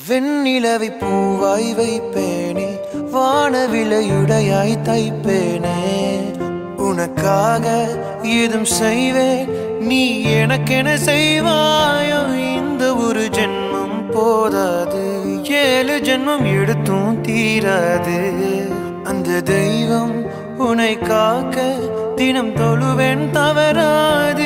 வெண்ணிலவை பூவாய் வைப்பேனே, வானவிலையுடையாய் தைப்பேனே. உனக்காக ஏதும் செய்வேன், நீ எனக்கென செய்வாயோ. இந்த ஒரு ஜென்மம் போதாது, 7 ஜென்மம் எடுத்தும் தீராது. அந்த தெய்வம் உன்னை காக்க தினம் தொழுவேன் தவறாது.